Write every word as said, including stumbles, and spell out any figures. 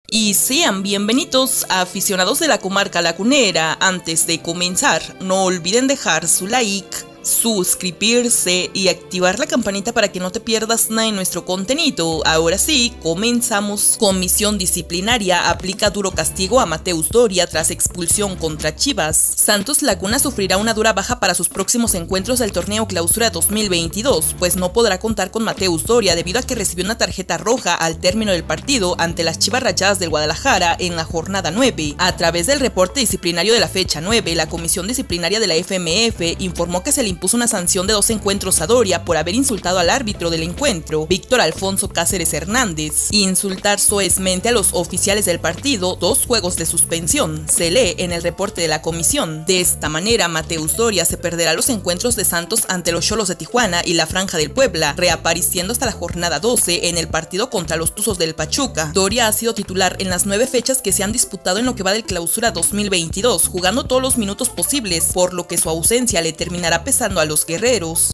Y sean bienvenidos a aficionados de la comarca lagunera. Antes de comenzar, no olviden dejar su like, suscribirse y activar la campanita para que no te pierdas nada de nuestro contenido. Ahora sí, comenzamos. Comisión disciplinaria aplica duro castigo a Mateus Doria tras expulsión contra Chivas. Santos Laguna sufrirá una dura baja para sus próximos encuentros del torneo Clausura dos mil veintidós, pues no podrá contar con Mateus Doria debido a que recibió una tarjeta roja al término del partido ante las Chivas Rayadas del Guadalajara en la jornada nueve. A través del reporte disciplinario de la fecha nueve, la Comisión Disciplinaria de la F M F informó que se le impuso una sanción de dos encuentros a Doria por haber insultado al árbitro del encuentro, Víctor Alfonso Cáceres Hernández, y insultar soezmente a los oficiales del partido, dos juegos de suspensión, se lee en el reporte de la comisión. De esta manera, Mateus Doria se perderá los encuentros de Santos ante los Xolos de Tijuana y la Franja del Puebla, reapareciendo hasta la jornada doce en el partido contra los Tuzos del Pachuca. Doria ha sido titular en las nueve fechas que se han disputado en lo que va del Clausura dos mil veintidós, jugando todos los minutos posibles, por lo que su ausencia le terminará pesando a los guerreros.